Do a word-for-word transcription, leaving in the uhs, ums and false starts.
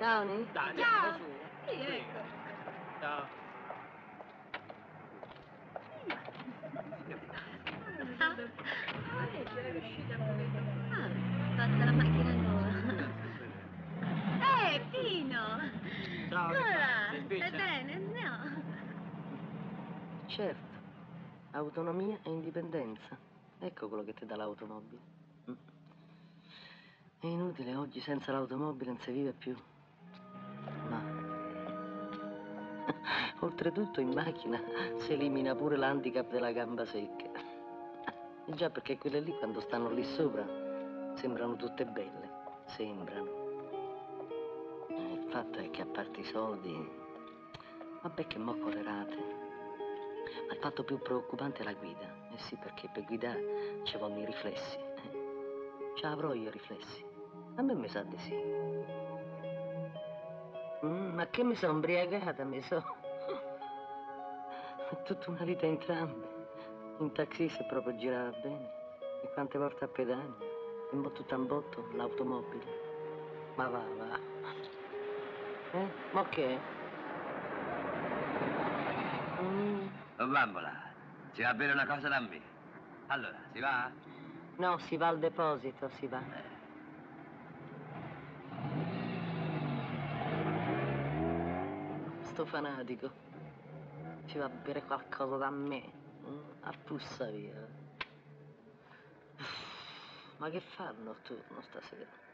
Ciao, Ni. Dai, andiamo Ciao. su. Sì, ecco. Ciao. Ah, fatta la macchina nuova. Eh, Pino! Ciao, che Come fai? va? Sei spiccia? Stai bene? No. Certo, autonomia e indipendenza. Ecco quello che ti dà l'automobile. Mm. È inutile, oggi senza l'automobile non si vive più. Ma oltretutto in macchina si elimina pure l'handicap della gamba secca. E già perché quelle lì quando stanno lì sopra sembrano tutte belle. Sembrano. E il fatto è che a parte i soldi, vabbè che mo collerate. Ma il fatto più preoccupante è la guida. Eh sì, perché per guidare ci vogliono i riflessi. Eh. Ce l'avrò io i riflessi. A me mi sa di sì. Mm, ma che mi sono ubriacata, mi so. Tutta una vita entrambe. In taxi se proprio girava bene. E quante volte a pedaglia. E mo tutto un botto, l'automobile. Ma va, va. Eh? Ma che? Mm. Oh, bambola, si va a bere una cosa da me? Allora, si va? No, si va al deposito, si va. Sto fanatico. Ci va a bere qualcosa da me. Mm, a puzza via. Ma che fa il notturno stasera?